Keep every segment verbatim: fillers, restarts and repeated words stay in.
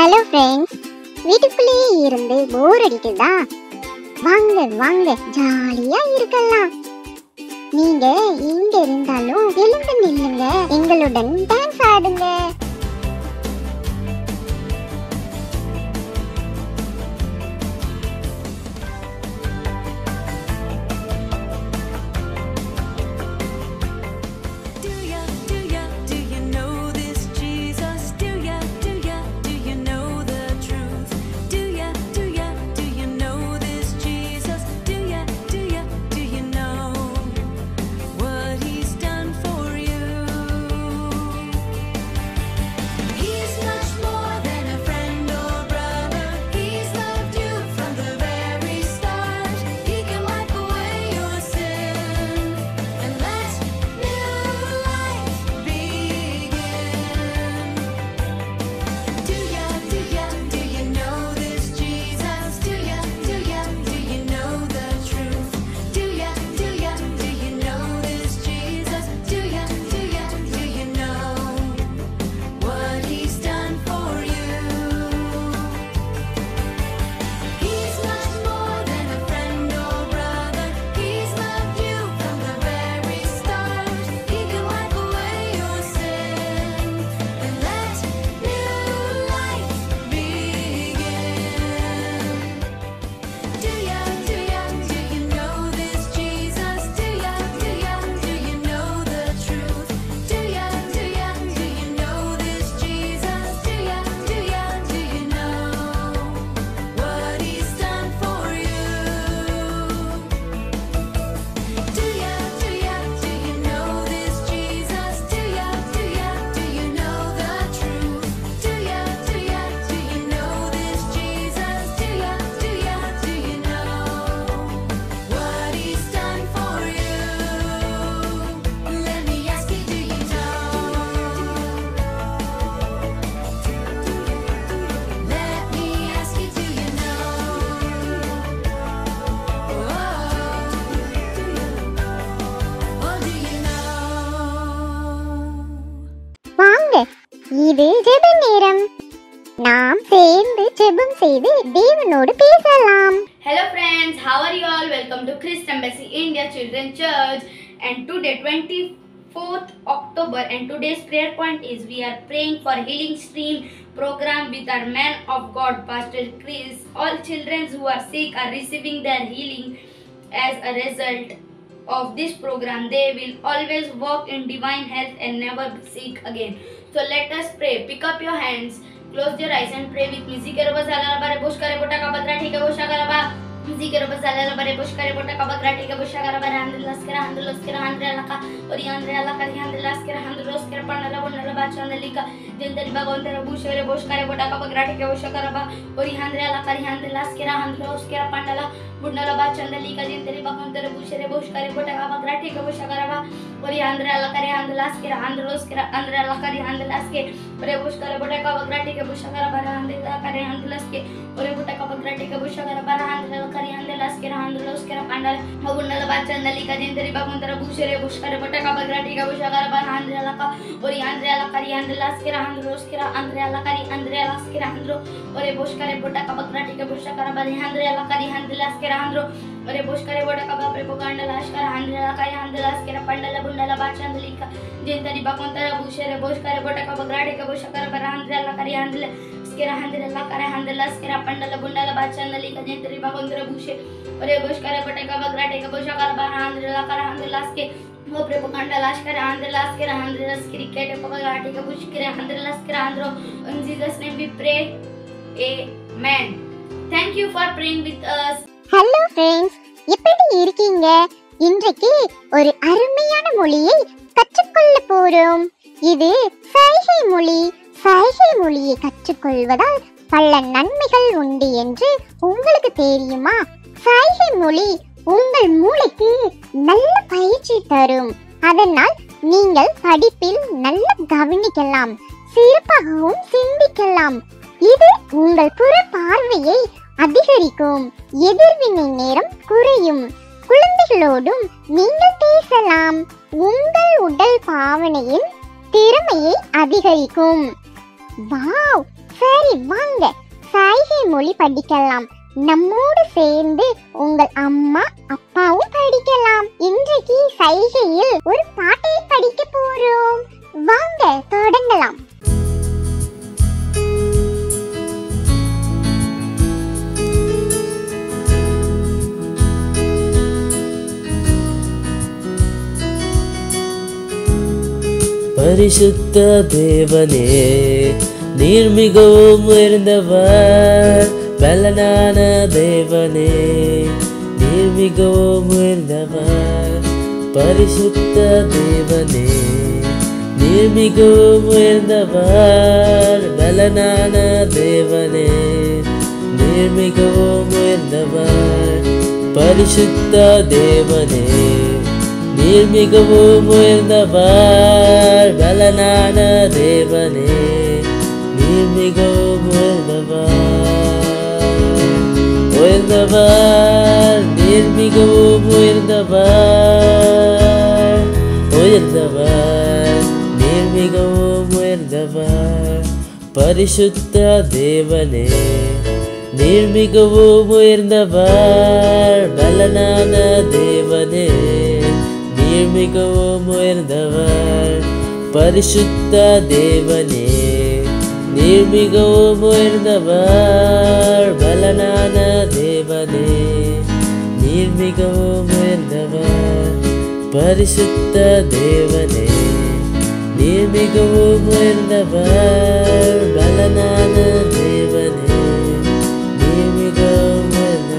Hello friends, வீட்டுக்குள்ளேயே இருந்து போர் அடிக்குதா? வாங்க வாங்க ஜாலியா இருக்கலாம். நீங்க எங்க இருந்தாலும் எழுந்து நில்லுங்க, எங்களுடன் டான்ஸ் ஆடுங்க. இது ஜெப நேரம். நாம் சேர்ந்து ஜெபம் செய்து தேவனோடு பேசலாம். Hello friends, how are you all? Welcome to Christ Embassy India Children Church, and today twenty-fourth October, and today's prayer point is we are praying for Healing Stream program with our man of God Pastor Chris. All children who are sick are receiving their healing as a result of this program. They will always walk in divine health and never be sick again. So let us pray. Pick up your hands, close your eyes and pray with me. Zikr basala bare bush kare bota ka badra thik hai bush kare ba. Zikr basala bare bush kare bota ka badra thik hai bush kare ba. Handlas kara handlos kara handla ka ori handla la kari handlas kara handlos kara panala bonala ba chandalika jendari bagontera bush kare bush kare bota ka badra thik hai bush kare ba. Ori handla la kari handlas kara handlos kara panala bunala ba chandalika jendari bagontera bush kare bush kare bota ka badra thik hai bush kare ba. Ori handla la kari handlas kara handlos kara handla la kari handlas ke ore bush kare bota ka badra thik hai bush kare ba. Handla kari handlas ke ore bota ka badra thik hai bush kare ba. Handla la kari handlas kara handlos kara pandala bunala ba chandalika jendari bagontera bush kare bush kare bota ka badra thik hai bush kare ba. Handla la ka ori handla la kari handlas kara handlos kara handla la kari handlas kara handro ore bush kare bota ka badra thik hai bush kare ba. Handla la kari handlas kara handro ore bush kare bota ka ba propaganda lash kara handla la kari handlas kara pandala bunala ba chandalika jendari bagontera bush kare bush kare bota ka badra thik hai bush kare ba. Handla la kari handla skera handla la kari handla skera pandala bunala ba chandalika jendari bagontera bush ore bush kare bota ka badra thik hai bush kare ba. Handla la kari handla ske o propaganda lash kara handla skera handla skeri kete badra thik hai bush kare handla skera handro. In Jesus name we pray, amen. Thank you for praying with us. Hello friends, எப்படி இருக்கீங்க? இன்றைக்கு ஒரு அருமையான மொழியை கற்றுக்கொள்ள போறோம். இது சைகை மொழி. சைகை மொழியை கற்றுக்கொள்வதால் பல நன்மைகள் உண்டு என்று உங்களுக்கு தெரியுமா? சைகை மொழி உங்கள் மூளைக்கு நல்ல பயிற்சி தரும். அதனால் நீங்கள் படிப்பில் நல்ல கவனிக்கலாம், சிறப்பாகவும் சிந்திக்கலாம். இது உங்கள் புற பார்வையை அதிகரிக்கும், எதிர்வினை நேரம் குறையும். குழந்தைகளோடும் நீங்கள் பேசலாம். உங்கள் உடல் பாவனையின் திறமையை அதிகரிக்கும். வாவ், சரி வாங்க சைகை மொழி படிக்கலாம். நம்மோடு சேர்ந்து உங்கள் அம்மா அப்பாவும் படிக்கலாம். இன்றைக்கு சைகையில் ஒரு பாட்டை படிக்க போறோம். வாங்க தொடங்கலாம். பரிசுத்த தேவனே, நீர் மிகவும் உயர்ந்தவர். பலனான தேவனே, நீர் மிகவும் உயர்ந்தவர். பரிசுத்த தேவனே, நீர் மிகவும் உயர்ந்தவர். பலனான தேவனே, நீர் மிகவும் உயர்ந்தவர். பரிசுத்த தேவனே, நீர் மிகவும் உயர்ந்தவர். பலனான தேவனே, நீர் மிகவும் உயர்ந்தவர். உயர்ந்தவர், நீர் மிகவும் உயர்ந்தவர். உயர்ந்தவர், நீர் மிகவும் உயர்ந்தவர். பரிசுத்த தேவனே, நீர் மிகவும் உயர்ந்தவர். பலனான தேவனே, நீர் மிகவும் உயர்ந்தவர். பரிசுத்த தேவனே, நீர் மிகவும் உயர்ந்தவர். பலனான தேவனே, நீர் மிகவும் உயர்ந்தவர். பரிசுத்த தேவனே, நீர் மிகவும் உயர்ந்தவர். பலனான தேவனே, நீர் மிகவும்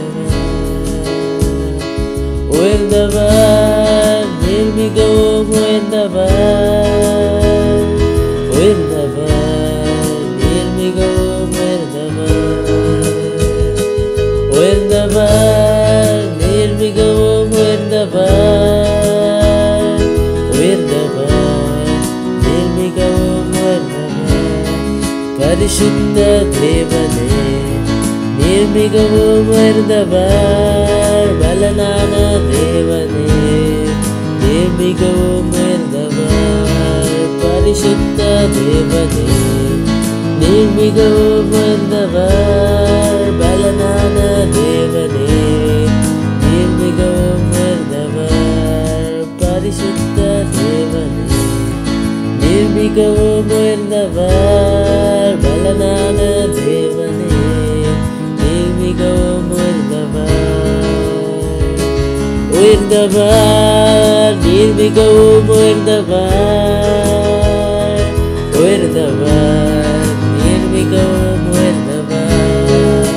உயர்ந்தவர். உயர்ந்தவர், நீர் மிகவும் உயர்ந்தவர். உயர்ந்தவர், நீர் மிகவும் உயர்ந்தவர். உயர்ந்தவர், நீர் மிகவும் உயர்ந்தவர். உயர்ந்தவர், நீர் மிகவும் உயர்ந்தவர். பரிசுத்த தேவனே, நீர் மிகவும் உயர்ந்தவர். பலனான தேவனே, நீர் மிகவும் உயர்ந்தவர். பரிசுத்த தேவனே, நீர் மிகவும் உயர்ந்தவர். பலனான தேவனே, நீர் மிகவும் உயர்ந்தவர். பரிசுத்த தேவனே, நீர் மிகவும் உயர்ந்தவர். பலனான தேவனே, நீர் மிகவும் உயர்ந்தவர். உயர்ந்தவர், நீர் மிகவும் உயர்ந்தவர். உயர்ந்தவர், நீர் மிகவும் உயர்ந்தவர்.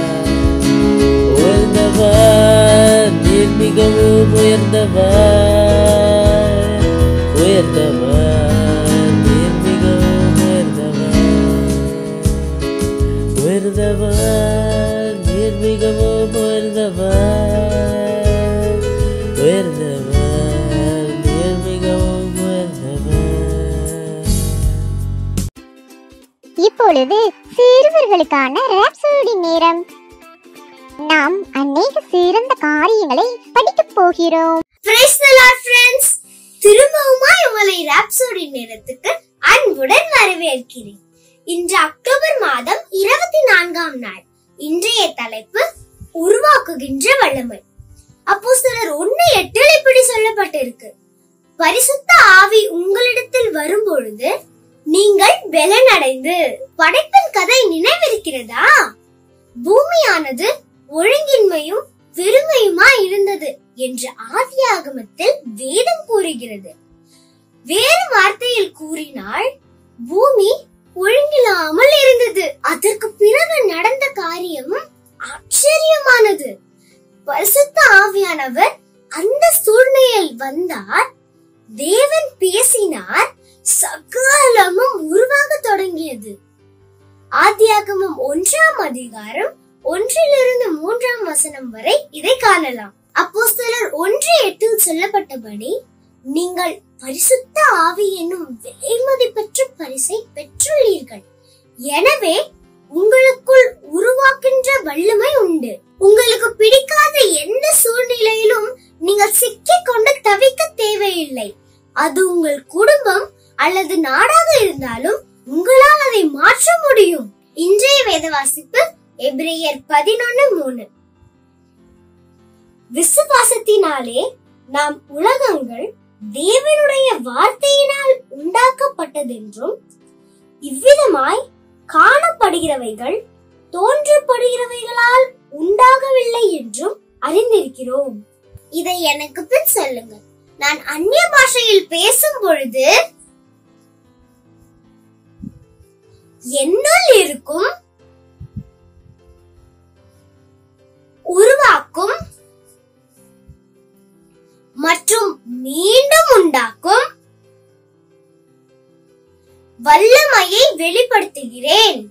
உயர்ந்தவர், நீர் மிகவும் உயர்ந்தவர். உயர்ந்தவர், நீர் மிகவும் உயர்ந்தவர். உயர்ந்தவர், நீர் மிகவும் உயர்ந்தவர். உயர்ந்தவர், நீர் மிகவும் உயர்ந்தவர். இப்பொழுது சிறுவர்களுக்கான ராப்சோடி நேரம். நாம் அநேக சிறந்த காரியங்களை படிக்கப் போகிறோம். Praise the Lord, friends. திரும்பவுமாய் உங்களை ராப்சோடி நேரத்துக்கு அன்புடன் வரவேற்கிறேன். இன்று அக்டோபர் மாதம் இருபத்தி நான்காம் நாள். இன்றைய தலைப்பு உருவாக்குகின்ற வல்லமை. அப்போஸ்தலர் ஒன்று எட்டில் இப்படி சொல்லப்பட்டிருக்கு: பரிசுத்த ஆவி உங்களிடத்தில் வரும் பொழுது நீங்கள் பலனடைந்து. படைப்பின் கதை நினைவிருக்கிறதா? பூமியானது ஒழுங்கின்மையும் வெறுமையுமா இருந்தது என்று ஆதியாகமத்தில் வேதம் கூறுகிறது. வேறு வார்த்தையில் கூறினால் பூமி ஒழுங்கில்லாமல் இருந்தது. அதற்கு பிறகு நடந்த காரியம் ஆச்சரியமானது. பரிசுத்த ஆவியானவர் அந்த சூழ்நிலையில் வந்தார். தேவன் பேசினார். சகலமும் உருவாக தொடங்கியது. ஆதியாகமம் ஒன்றாம் அதிகாரம் ஒன்றிலிருந்து மூன்றாம் வசனம் வரை இதை காணலாம். அப்போஸ்தலர் ஒன்று எட்டில் சொல்லப்பட்டபடி நீங்கள் பரிசுத்த ஆவி என்னும் விலைமதிப்பற்ற பரிசை பெற்றுள்ளீர்கள். எனவே உங்களுக்குள் உருவாக்கின்ற வல்லமை உண்டு. உங்களுக்கு பிடிக்காத எந்த சூழ்நிலையிலும் நீங்கள் சிக்கிக் கொண்டு தவிக்க தேவையில்லை. அது உங்கள் குடும்பம் அல்லது நாடாக இருந்தாலும் உங்களால் அதை மாற்ற முடியும். இன்றைய வேத வாசிப்பு எபிரேயர் பதினொன்னு மூணு. விசுவாசத்தினாலே நாம் உலகங்கள் தேவனுடைய வார்த்தையினால் உண்டாக்கப்பட்டதென்றும் இவ்விதமாய் காணப்படுகிறவைகள் தோன்றப்படுகிறவைகளால் உண்டாகவில்லை என்றும் அறிந்திருக்கிறோம். இதை எனக்கு பின் சொல்லுங்கள். நான் அந்நிய பாஷையில் பேசும் பொழுது என்னுள் இருக்கும் உருவாக்கும் மற்றும் மீண்டும் உண்டாக்கும் வல்லமையை வெளிப்படுத்துகிறேன்.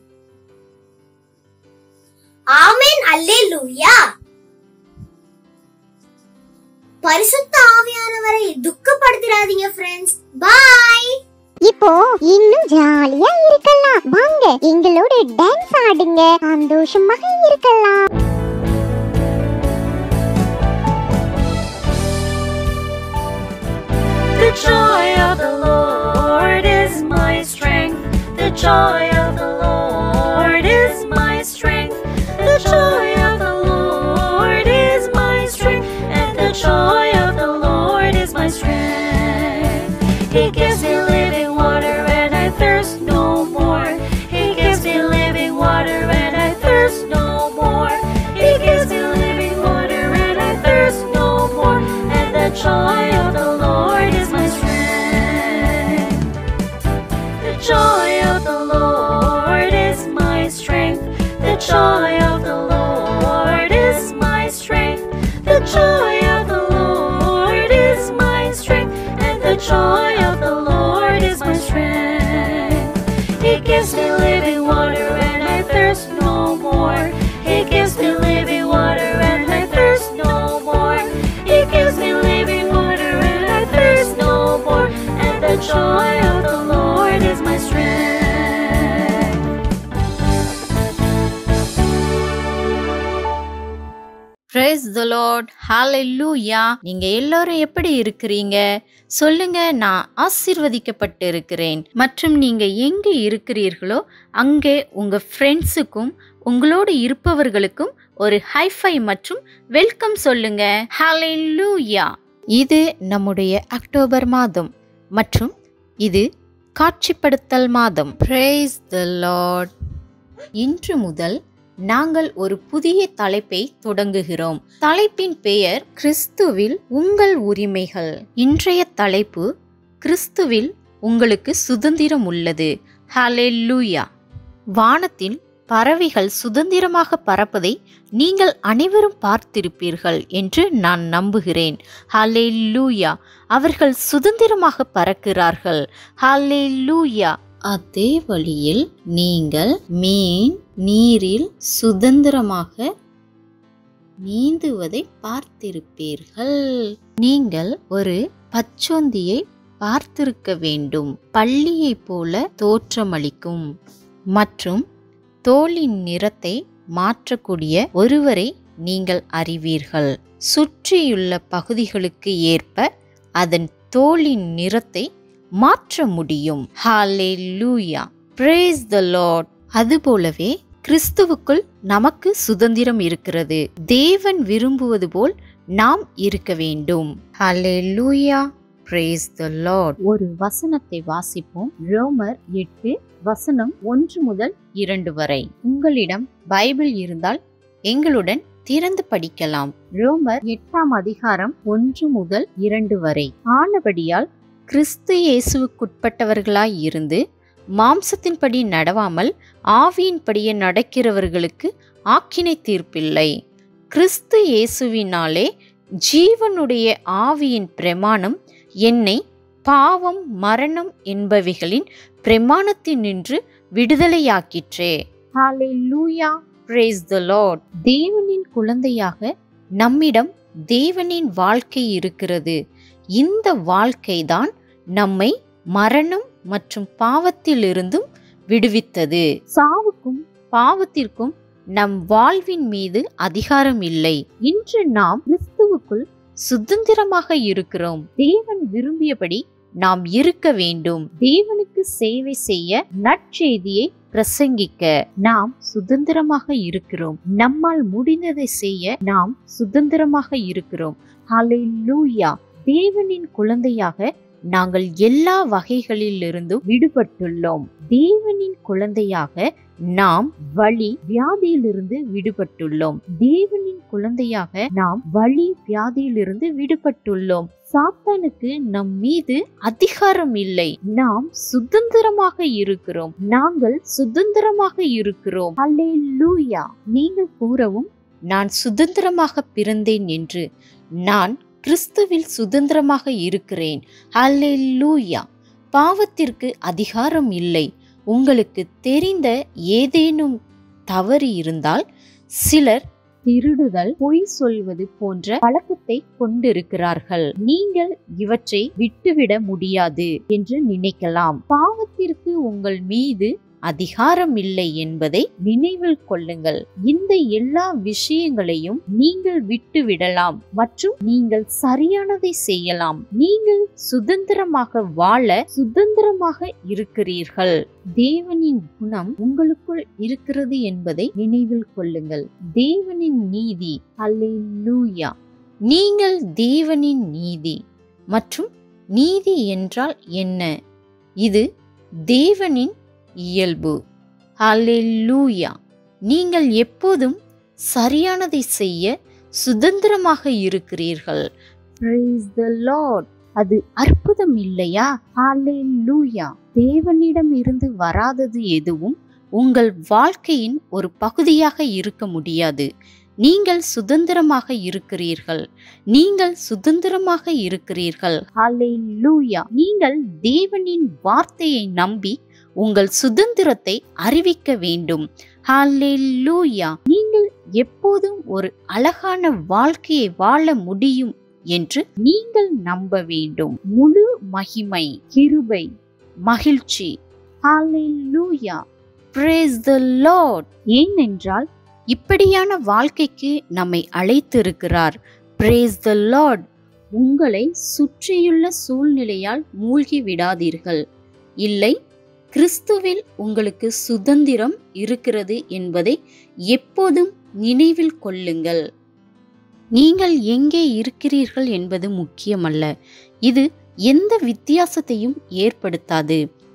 ஆமென், அல்லேலூயா. பரிசுத்த ஆவியானவரை துக்கப்படுத்திடாதீங்க ஃப்ரெண்ட்ஸ். பை. இப்போ இன்னும் ஜாலியா இருக்கலாம். வாங்க எங்களோட டான்ஸ் ஆடுங்க, சந்தோஷமாக இருக்கலாம். The joy of the Lord is my strength. The joy of the Lord is my strength. The joy of the Lord is my strength. And the joy of the Lord is my strength. He gives me living water and I thirst no more. He gives me living water and I thirst no more. He gives me living water and I thirst no more. And the joy of the Lord is my strength. The joy of the Lord is my strength. The joy of the Lord is my strength. The joy of the Lord is my strength. And the joy of the Lord is my strength. He gives me living water and I thirst no more. He gives me living water and I thirst no more. He gives me living water and I thirst no more. And the joy of the Lord is my strength. Praise the Lord. Hallelujah. நீங்க எல்லாரும் எப்படி இருக்கிறீங்க? சொல்லுங்க, நான் ஆசீர்வதிக்கப்பட்டு இருக்கிறேன். மற்றும் நீங்க எங்க இருக்கிறீர்களோ அங்கே உங்க ஃப்ரெண்ட்ஸுக்கும் உங்களோடு இருப்பவர்களுக்கும் ஒரு ஹைஃபை மற்றும் வெல்கம் சொல்லுங்க. ஹalleluya. இது நம்முடைய அக்டோபர் மாதம் மற்றும் இது காட்சிப்படுத்தல் மாதம். Praise the Lord. இன்று முதல் நாங்கள் ஒரு புதிய தலைப்பை தொடங்குகிறோம். தலைப்பின் பெயர் கிறிஸ்துவில் உங்கள் உரிமைகள். இன்றைய தலைப்பு கிறிஸ்துவில் உங்களுக்கு சுதந்திரம் உள்ளது. ஹalleluya. வானத்தில் பறவைகள் சுதந்திரமாக பறப்பதை நீங்கள் அனைவரும் பார்த்திருப்பீர்கள் என்று நான் நம்புகிறேன். ஹalleluya. அவர்கள் சுதந்திரமாக பறக்கிறார்கள். ஹalleluya. அதே வழியில் நீங்கள் மீன் நீரில் சுதந்திரமாக நீந்துவதை பார்த்திருப்பீர்கள். நீங்கள் ஒரு பச்சோந்தியை பார்த்திருக்க வேண்டும். பள்ளியை போல தோற்றமளிக்கும் மற்றும் தோலின் நிறத்தை மாற்றக்கூடிய ஒருவரை நீங்கள் அறிவீர்கள். சுற்றியுள்ள பகுதிகளுக்கு ஏற்ப அதன் தோலின் நிறத்தை மாற்ற முடியும். ஹalleluya. praise the Lord. அதுபோலவே கிறிஸ்துவுக்குள் நமக்கு சுதந்திரம் இருக்கிறது. தேவன் விரும்புவது போல் நாம் இருக்க வேண்டும். ஹalleluya. praise the Lord. ஒரு வசனத்தை வாசிப்போம். ரோமர் எட்டு வசனம் ஒன்று முதல் இரண்டு வரை. உங்களிடம் பைபிள் இருந்தால் எங்களுடன் திறந்து படிக்கலாம். ரோமர் எட்டாம் அதிகாரம் ஒன்று முதல் இரண்டு வரை. ஆனபடியால் கிறிஸ்து இயேசுவுக்குட்பட்டவர்களாய் இருந்து மாம்சத்தின்படி நடவாமல் ஆவியின்படியே நடக்கிறவர்களுக்கு ஆக்கினை தீர்ப்பில்லை. கிறிஸ்து இயேசுவினாலே ஜீவனுடைய ஆவியின் பிரமாணம் என்னை பாவம் மரணம் என்பவைகளின் பிரமாணத்தினின்று விடுதலையாக்கிற்றே. ஹalleluya. praise the Lord. தேவனின் குழந்தையாக நம்மிடம் தேவனின் வாழ்க்கை இருக்கிறது. இந்த வாழ்க்கைதான் நம்மை மரணம் மற்றும் பாவத்திலிருந்தும் விடுவித்தது. சாவுக்கும் பாவத்திற்கும் நம் வாழ்வின் மீது அதிகாரம் இல்லை. இன்று நாம் கிறிஸ்துவுக்குள் சுதந்திரமாக இருக்கிறோம். தேவன் விரும்பியபடி நாம் இருக்க வேண்டும். தேவனுக்கு சேவை செய்ய நற்செய்தியை பிரசங்கிக்க நாம் சுதந்திரமாக இருக்கிறோம். நம்மால் முடிந்ததை செய்ய நாம் சுதந்திரமாக இருக்கிறோம். ஹல்லேலூயா. தேவனின் குழந்தையாக நாங்கள் எல்லா வகைகளிலிருந்தும் விடுபட்டுள்ளோம். தேவனின் குழந்தையாக நாம் வலி வியாதியிலிருந்து விடுபட்டுள்ளோம். தேவனின் குழந்தையாக நாம் வலி வியாதியிலிருந்து விடுபட்டுள்ளோம். சாத்தானுக்கு நம் மீது அதிகாரம் இல்லை. நாம் சுதந்திரமாக இருக்கிறோம். நாங்கள் சுதந்திரமாக இருக்கிறோம். ஹல்லேலூயா. நீங்கள் கூறவும், நான் சுதந்திரமாக பிறந்தேன் என்று. நான் கிறிஸ்துவில் சுதந்திரமாக இருக்கிறேன். ஹல்லேலூயா. பாவத்திற்கு அதிகாரம் இல்லை. உங்களுக்கு தெரிந்த ஏதேனும் தவறு இருந்தால், சிலர் திருடுதல், பொய் சொல்வது போன்ற பழக்கத்தை கொண்டிருக்கிறார்கள். நீங்கள் இவற்றை விட்டுவிட முடியாது என்று நினைக்கலாம். பாவத்திற்கு உங்கள் மீது அதிகாரம் இல்லை என்பதை நினைவில் கொள்ளுங்கள். இந்த எல்லா விஷயங்களையும் நீங்கள் விட்டுவிடலாம் மற்றும் நீங்கள் சரியானதை செய்யலாம். நீங்கள் சுதந்திரமாக வாழ சுதந்திரமாக இருக்கிறீர்கள். தேவனின் குணம் உங்களுக்குள் இருக்கிறது என்பதை நினைவில் கொள்ளுங்கள். தேவனின் நீதி. ஹல்லேலூயா. நீங்கள் தேவனின் நீதி. மற்றும் நீதி என்றால் என்ன? இது தேவனின் இயல்பு. ஹல்லேலூயா. நீங்கள் எப்போதும் சரியானதை செய்ய சுதந்திரமாக இருக்கிறீர்கள். Praise the Lord. அது அற்புதம் இல்லையா? ஹல்லேலூயா. தேவனிடம் இருந்து வராதது எதுவும் உங்கள் வாழ்க்கையின் ஒரு பகுதியாக இருக்க முடியாது. நீங்கள் சுதந்திரமாக இருக்கிறீர்கள். நீங்கள் சுதந்திரமாக இருக்கிறீர்கள். ஹல்லேலூயா. நீங்கள் தேவனின் வார்த்தையை நம்பி உங்கள் சுதந்திரத்தை அறிவிக்க வேண்டும். ஹல்லேலூயா. நீங்கள் எப்போதும் ஒரு அழகான வாழ்க்கையை வாழ முடியும் என்று நீங்கள் நம்ப வேண்டும். முழு மகிமை, கிருபை, மகிழ்ச்சி. ஹல்லேலூயா. Praise the Lord. ஏனென்றால் இப்படியான வாழ்க்கைக்கு நம்மை அழைத்திருக்கிறார். Praise the Lord. உங்களை சுற்றியுள்ள சூழ்நிலையால் மூழ்கி விடாதீர்கள். இல்லை, கிறிஸ்துவில் உங்களுக்கு சுதந்திரம் இருக்கிறது என்பதை எப்போதும் நினைவில் கொள்ளுங்கள். நீங்கள் எங்கே இருக்கிறீர்கள் என்பது முக்கியமல்ல. இது எந்த வித்தியாசத்தையும் ஏற்படுத்தாது.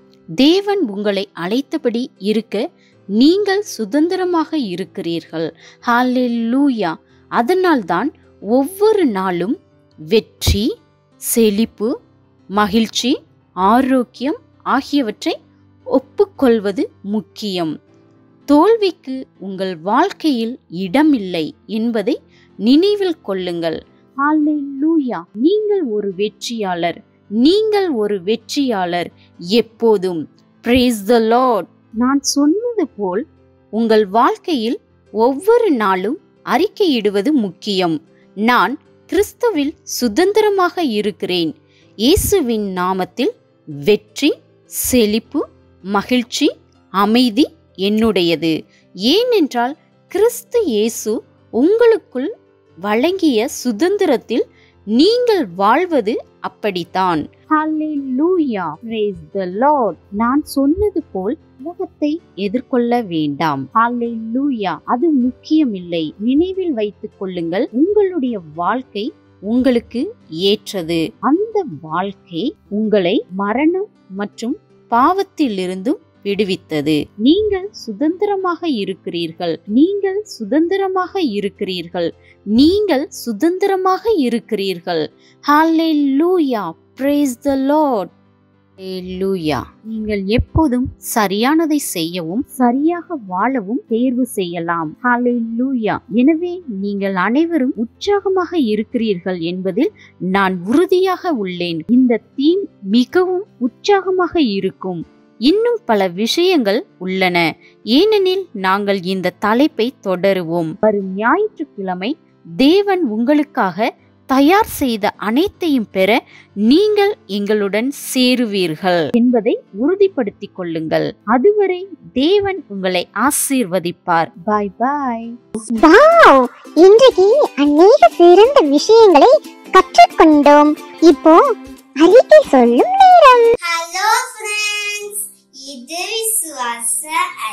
தேவன் உங்களை அழைத்தபடி இருக்க நீங்கள் சுதந்திரமாக இருக்கிறீர்கள். ஹல்லேலூயா. அதனால்தான் ஒவ்வொரு நாளும் வெற்றி, செழிப்பு, மகிழ்ச்சி, ஆரோக்கியம் ஆகியவற்றை ஒப்புக்கொள்வது முக்கியம். தோல்விக்கு உங்கள் வாழ்க்கையில் இடமில்லை என்பதை நினைவில் கொள்ளுங்கள். ஹல்லேலூயா. நீங்கள் ஒரு வெற்றியாளர். நீங்கள் ஒரு வெற்றியாளர் எப்போதும். Praise the Lord. நான் சொன்னது போல் உங்கள் வாழ்க்கையில் ஒவ்வொரு நாளும் அறிக்கையிடுவது முக்கியம். நான் கிறிஸ்துவில் சுதந்திரமாக இருக்கிறேன். இயேசுவின் நாமத்தில் வெற்றி, செழிப்பு, மகிழ்ச்சி, அமைதி என்னுடையது. ஏனென்றால் கிறிஸ்து இயேசு உங்களுக்குள் வழங்கிய சுதந்திரத்தில் நீங்கள் வாழ்வது அப்படித்தான். ஹல்லேலூயா. Praise the Lord. நான் சொன்னது போல் உலகத்தை எதிர்கொள்ள வேண்டாம். ஹல்லேலூயா. அது முக்கியமில்லை. நினைவில் வைத்துக் கொள்ளுங்கள், உங்களுடைய வாழ்க்கை உங்களுக்கு ஏற்றது. அந்த வாழ்க்கை உங்களை மரணம் மற்றும் பாவத்திலிருந்தும் விடுவித்தது. நீங்கள் சுதந்திரமாக இருக்கிறீர்கள். நீங்கள் சுதந்திரமாக இருக்கிறீர்கள். நீங்கள் சுதந்திரமாக இருக்கிறீர்கள். ஹல்லேலூயா. Praise the Lord. ஹல்லேலூயா. நீங்கள் எப்போதும் சரியானதை செய்யவும் சரியாக வாழவும் தேர்வு செய்யலாம். ஹல்லேலூயா. எனவே நீங்கள் அனைவரும் உற்சாகமாக இருக்கிறீர்கள் என்பதில் நான் உறுதியாக உள்ளேன். இந்த தீம் மிகவும் உற்சாகமாக இருக்கும். இன்னும் பல விஷயங்கள் உள்ளன. ஏனெனில் நாங்கள் இந்த தலைப்பை தொடருவோம். வரும் ஞாயிற்றுக்கிழமை தேவன் உங்களுக்காக தயார் செய்த அனைத்தையும் பெற நீங்கள் எங்களுடன் சேருவீர்கள் என்பதை உறுதிப்படுத்திக் கொள்ளுங்கள். அதுவரை தேவன் உங்களை ஆசீர்வதிப்பார். பாய் பாய். வாவ், இன்றைக்கு அநேக சிறந்த விஷயங்களை கற்றுக்கொண்டோம். இப்போ அறிக்கை சொல்லும் நேரம். ஹலோ ஃப்ரெண்ட்ஸ், இது விசுவாச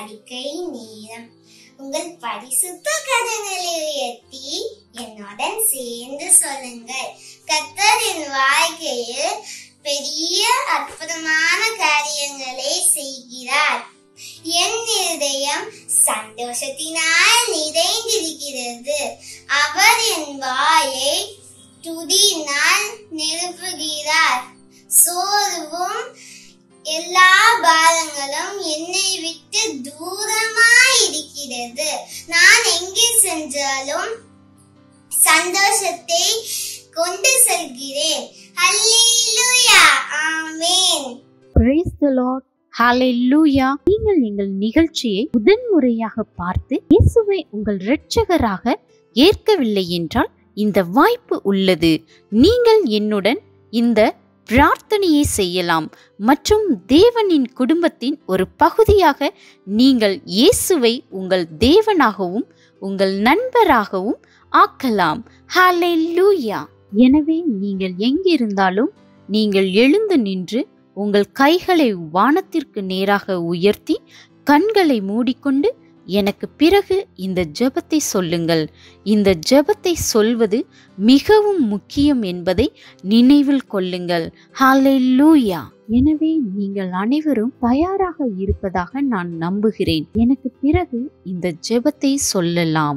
அறிக்கை நேரம். உங்கள் பரிசுத்த கரங்களை உயர்த்தி என்னுடன் சேர்ந்து சொல்லுங்கள். கர்த்தர் என் வாழ்க்கையில் பெரிய அற்புதமான காரியங்களை செய்கிறார். என் இருதயம் சந்தோஷத்தினால் நிறைந்திருக்கிறது. அவர் என் வாயை துதியினால் நிரப்புகிறார். சோர்வும் எல்லா பாரங்களும் என்னை விட்டு தூரமாய் இருக்கிறது. நான் எங்கே சென்றாலும் சந்தோஷத்தை கொண்டு செல்கிறேன். ஹல்லேலூயா, ஆமென். Praise the Lord. ஹalleluya. நீங்கள் எங்கள் நிகழ்ச்சியை முதன்முறையாக பார்த்து இயேசுவை உங்கள் இரட்சகராக ஏற்கவில்லை என்றால் இந்த வாய்ப்பு உள்ளது. நீங்கள் என்னுடன் இந்த பிரார்த்தனையை செய்யலாம் மற்றும் தேவனின் குடும்பத்தின் ஒரு பகுதியாக நீங்கள் இயேசுவை உங்கள் தேவனாகவும் உங்கள் நண்பராகவும் ஆக்கலாம். ஹalleluya. எனவே நீங்கள் எங்கிருந்தாலும் நீங்கள் எழுந்து நின்று உங்கள் கைகளை வானத்திற்கு நேராக உயர்த்தி கண்களை மூடிக்கொண்டு எனக்கு பிறகு இந்த ஜெபத்தை சொல்லுங்கள். இந்த ஜெபத்தை சொல்வது மிகவும் முக்கியம் என்பதை நினைவில் கொள்ளுங்கள். ஹalleluya. எனவே நீங்கள் அனைவரும் தயாராக இருப்பதாக நான் நம்புகிறேன். எனக்கு பிறகு இந்த ஜெபத்தை சொல்லலாம்.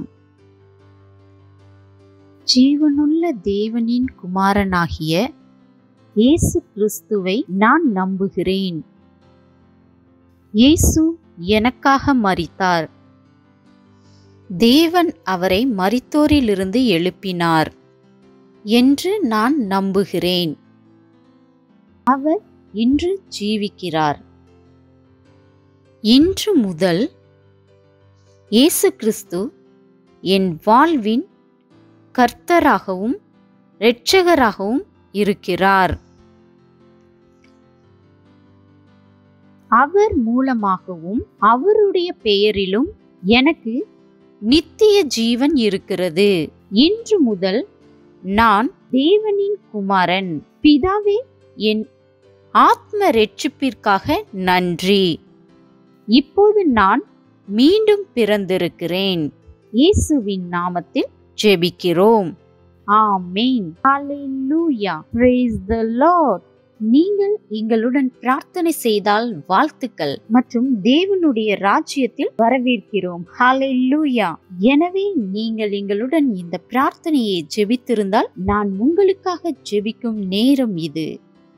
ஜீவனுள்ள தேவனின் குமாரனாகிய இயேசு கிறிஸ்துவை நான் நம்புகிறேன். இயேசு எனக்காக மரித்தார். தேவன் அவரை மரித்தோரிலிருந்து எழுப்பினார் என்று நான் நம்புகிறேன். அவர் இன்று ஜீவிக்கிறார். இன்று முதல் இயேசு கிறிஸ்து என் வாழ்வின் கர்த்தராகவும் இரட்சகராகவும் இருக்கிறார். அவர் மூலமாகவும் அவருடைய பெயரிலும் எனக்கு நித்திய ஜீவன் இருக்கிறது. இன்று முதல் நான் தேவனின் குமாரன். பிதாவே, என் ஆத்ம இரட்சிப்பிற்காக நன்றி. இப்போது நான் மீண்டும் பிறந்திருக்கிறேன். இயேசுவின் நாமத்தில் ஜெபிக்கிறோம். ஆமென். ஹalleluya. Praise the Lord. நீங்கள் எங்களுடன் பிரார்த்தனை செய்தால் வாழ்த்துக்கள் மற்றும் தேவனுடைய ராஜ்யத்தில் வரவேற்கிறோம். ஹalleluya. எனவே நீங்கள் எங்களுடன் இந்த பிரார்த்தனையை ஜெபித்திருந்தால் நான் உங்களுக்காக ஜெபிக்கும் நேரம் இது.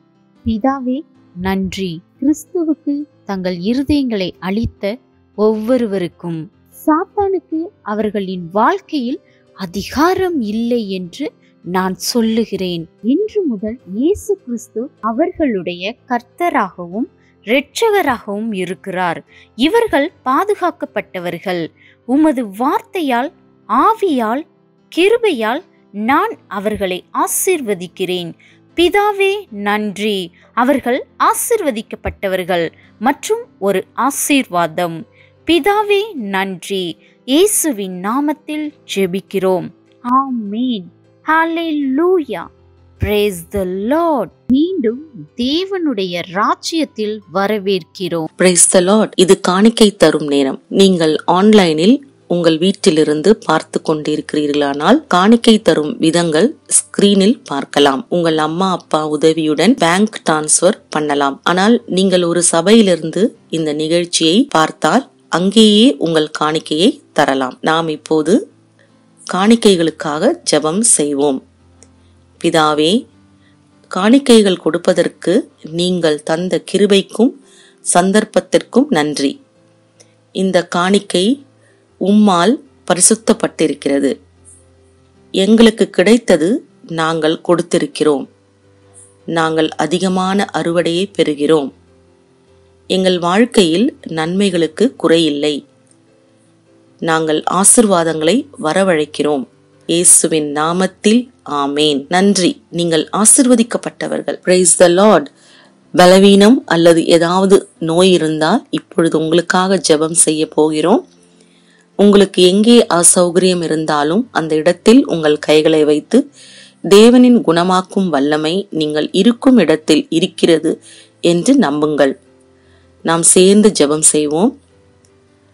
பிதாவே, நன்றி. கிறிஸ்துவுக்கு தங்கள் இருதயங்களை அளித்த ஒவ்வொருவருக்கும் சாத்தானுக்கு அவர்களின் வாழ்க்கையில் அதிகாரம் இல்லை என்று நான் சொல்லுகிறேன். இன்று முதல் இயேசு கிறிஸ்து அவர்களுடைய கர்த்தராகவும் இரட்சகராகவும் இருக்கிறார். இவர்கள் பாதுகாக்கப்பட்டவர்கள். உமது வார்த்தையால், ஆவியால், கிருபையால் நான் அவர்களை ஆசீர்வதிக்கிறேன். பிதாவே, நன்றி. அவர்கள் ஆசீர்வதிக்கப்பட்டவர்கள் மற்றும் ஒரு ஆசீர்வாதம். பிதாவே, நன்றி. இயேசுவின் நாமத்தில் ஜெபிக்கிறோம். ஆமென். ஹalleluya. Praise the Lord. மீண்டும் தேவனுடைய ராஜ்யத்தில் வரவேற்கிறோம். Praise the Lord. இது காணிக்கை தரும் நேரம். நீங்கள் ஆன்லைனில் உங்கள் வீட்டிலிருந்து பார்த்து கொண்டிருக்கிறீர்களானால் காணிக்கை தரும் விதங்கள் ஸ்கிரீனில் பார்க்கலாம். உங்கள் அம்மா அப்பா உதவியுடன் பேங்க் டிரான்ஸ்பர் பண்ணலாம். ஆனால் நீங்கள் ஒரு சபையிலிருந்து இந்த நிகழ்ச்சியை பார்த்தால் அங்கேயே உங்கள் காணிக்கையை தரலாம். நாம் இப்போது காணிக்கைகளுக்காக ஜெபம் செய்வோம். பிதாவே, காணிக்கைகள் கொடுப்பதற்கு நீங்கள் தந்த கிருபைக்கும் சந்தர்ப்பத்திற்கும் நன்றி. இந்த காணிக்கை உம்மால் பரிசுத்தப்பட்டிருக்கிறது. எங்களுக்கு கிடைத்தது நாங்கள் கொடுத்திருக்கிறோம். நாங்கள் அதிகமான அறுவடையை பெறுகிறோம். எங்கள் வாழ்க்கையில் நன்மைகளுக்கு குறையில்லை. நாங்கள் ஆசீர்வாதங்களை வரவழைக்கிறோம். இயேசுவின் நாமத்தில் ஆமேன். நன்றி. நீங்கள் ஆசீர்வதிக்கப்பட்டவர்கள். Praise the Lord. பலவீனம் அல்லது ஏதாவது நோய் இருந்தால் இப்பொழுது உங்களுக்காக ஜெபம் செய்ய போகிறோம். உங்களுக்கு எங்கே அசௌகரியம் இருந்தாலும் அந்த இடத்தில் உங்கள் கைகளை வைத்து தேவனின் குணமாக்கும் வல்லமை நீங்கள் இருக்கும் இடத்தில் இருக்கிறது என்று நம்புங்கள். நாம் சேர்ந்து ஜெபம் செய்வோம்.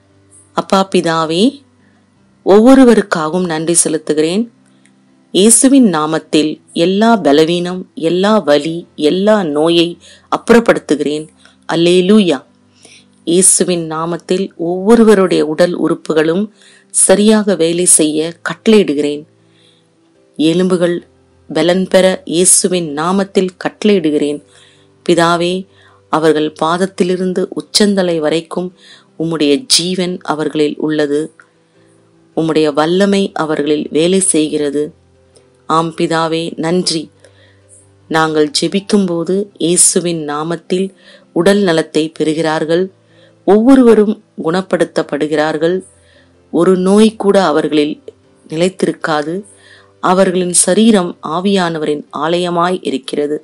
அப்பா பிதாவே, ஒவ்வொருவருக்காகவும் நன்றி செலுத்துகிறேன். இயேசுவின் நாமத்தில் எல்லா பலவீனம், எல்லா வலி, எல்லா நோயை அப்புறப்படுத்துகிறேன். அல்லேலூயா. இயேசுவின் நாமத்தில் ஒவ்வொருவருடைய உடல் உறுப்புகளும் சரியாக வேலை செய்ய கட்டளையிடுகிறேன். எலும்புகள் பலன் பெற இயேசுவின் நாமத்தில் கட்டளையிடுகிறேன். பிதாவே, அவர்கள் பாதத்திலிருந்து உச்சந்தலை வரைக்கும் உம்முடைய ஜீவன் அவர்களில் உள்ளது. உம்முடைய வல்லமை அவர்களில் வேலை செய்கிறது. ஆம் பிதாவே, நன்றி. நாங்கள் ஜெபிக்கும் போது இயேசுவின் நாமத்தில் உடல் நலத்தை பெறுகிறார்கள். ஒவ்வொருவரும் குணப்படுத்தப்படுகிறார்கள். ஒரு நோய் கூட அவர்களில் நிலைத்திருக்காது. அவர்களின் சரீரம் ஆவியானவரின் ஆலயமாய் இருக்கிறது.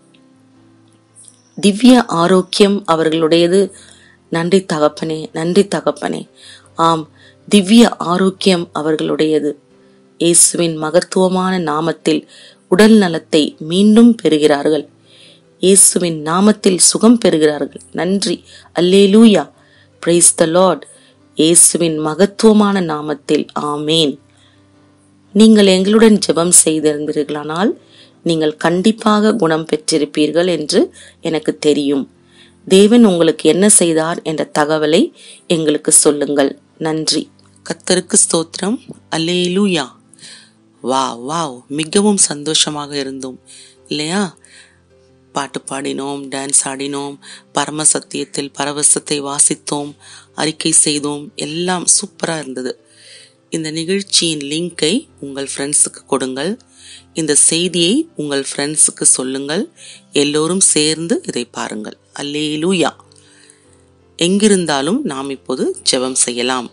திவ்ய ஆரோக்கியம் அவர்களுடையது. நன்றி தகப்பனே, நன்றி தகப்பனே. ஆம், திவ்ய ஆரோக்கியம் அவர்களுடையது. இயேசுவின் மகத்துவமான நாமத்தில் உடல் நலத்தை மீண்டும் பெறுகிறார்கள். இயேசுவின் நாமத்தில் சுகம் பெறுகிறார்கள். நன்றி. அல்லேலூயா. Praise the lord. இயேசுவின் மகத்துவமான நாமத்தில் ஆமேன். நீங்கள் எங்களுடன் ஜெபம் செய்திருந்தீர்களானால் நீங்கள் கண்டிப்பாக குணம் பெற்றிருப்பீர்கள் என்று எனக்கு தெரியும். தேவன் உங்களுக்கு என்ன செய்தார் என்ற தகவலை எங்களுக்கு சொல்லுங்கள். நன்றி. கர்த்தருக்கு ஸ்தோத்திரம். அல்லேலூயா. வாவ் வாவ் மிகவும் சந்தோஷமாக இருந்தோம் இல்லையா? பாட்டு பாடினோம், டான்ஸ் ஆடினோம், பரம சத்தியத்தில் பரவசத்தை வாசித்தோம், அறிக்கை செய்தோம். எல்லாம் சூப்பரா இருந்தது. இந்த நிகழ்ச்சியின் லிங்கை உங்கள் ஃப்ரெண்ட்ஸுக்கு கொடுங்கள். இந்த செய்தியை உங்கள் ஃப்ரெண்ட்ஸுக்கு சொல்லுங்கள். எல்லோரும் சேர்ந்து இதை பாருங்கள். அல்லேலூயா. எங்கிருந்தாலும் நாம் இப்போது ஜெபம் செய்யலாம்.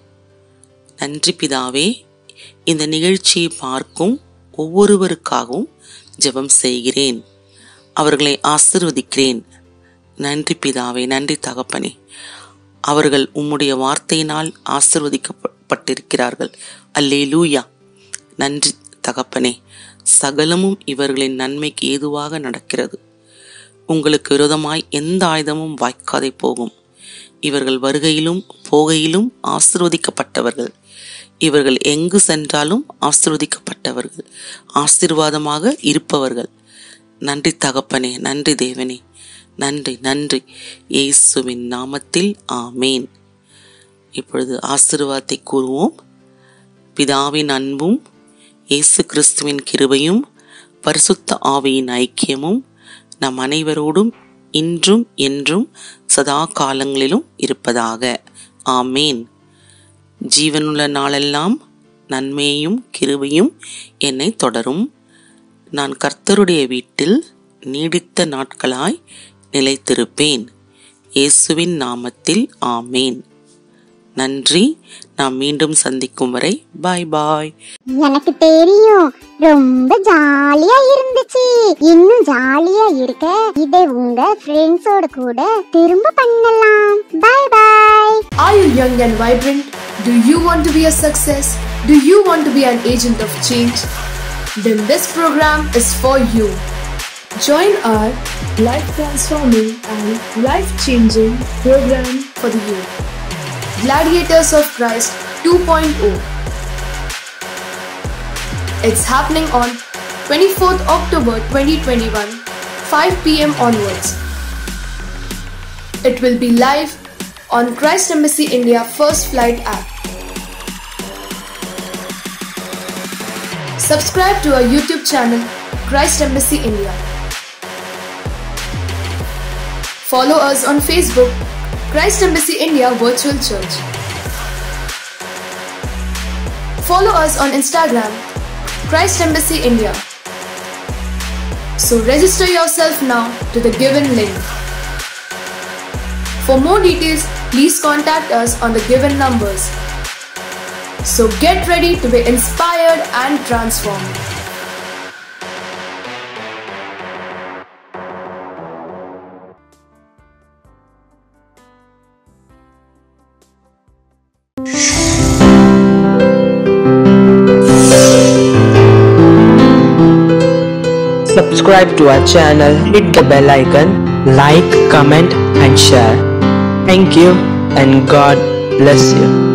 நன்றி பிதாவே, இந்த நிகழ்ச்சியை பார்க்கும் ஒவ்வொருவருக்காகவும் ஜெபம் செய்கிறேன். அவர்களை ஆசீர்வதிக்கிறேன். நன்றி பிதாவே, நன்றி தகப்பனே. அவர்கள் உம்முடைய வார்த்தையினால் ஆசீர்வதிக்கப்பட்டிருக்கிறார்கள். அல்லேலூயா. நன்றி தகப்பனே. சகலமும் இவர்களின் நன்மைக்கு ஏதுவாக நடக்கிறது. உங்களுக்கு விரோதமாய் எந்த ஆயுதமும் வாய்க்காதே போகும். இவர்கள் வருகையிலும் போகையிலும் ஆசீர்வதிக்கப்பட்டவர்கள். இவர்கள் எங்கு சென்றாலும் ஆசீர்வதிக்கப்பட்டவர்கள், ஆசீர்வாதமாக இருப்பவர்கள். நன்றி தகப்பனே, நன்றி தேவனே, நன்றி நன்றி. இயேசுவின் நாமத்தில் ஆமேன். இப்பொழுது ஆசீர்வாதத்தை கூறுவோம். பிதாவின் அன்பும் இயேசு கிறிஸ்துவின் கிருபையும் பரிசுத்த ஆவியின் ஐக்கியமும் நம் அனைவரோடும் இன்றும் என்றும் சதா காலங்களிலும் இருப்பதாக. ஆமேன். ஜீவனுள்ள நாளெல்லாம் நன்மையும் கிருபையும் என்னை தொடரும். நான் கர்த்தருடைய வீட்டில் நீடித்த நாட்களாய் நிலைத்திருப்பேன். இயேசுவின் நாமத்தில் ஆமேன். நன்றி. நாம் மீண்டும் சந்திக்கும் வரை பாய் பாய். எனக்கு தெரியும், ரொம்ப ஜாலியா இருந்துச்சு. இன்னும் ஜாலியா இருக்க இதை உங்க ஃப்ரெண்ட்ஸோட கூட திரும்ப பண்ணலாம். பாய் பாய். Are you young and vibrant? Do you want to be a success? Do you want to be an agent of change? Then this program is for you. Join our life transforming and life changing program for the youth, Gladiators of Christ two point oh. It's happening on twenty-fourth October twenty twenty-one, five p m onwards. It will be live on Christ Embassy India First Flight app. Subscribe to our YouTube channel, Christ Embassy India. Follow us on Facebook, Christ Embassy India Virtual Church. Follow us on Instagram, Christ Embassy India. So register yourself now to the given link. For more details, please contact us on the given numbers. So get ready to be inspired and transformed. Subscribe to our channel, hit the bell icon, like, comment and share. Thank you and God bless you.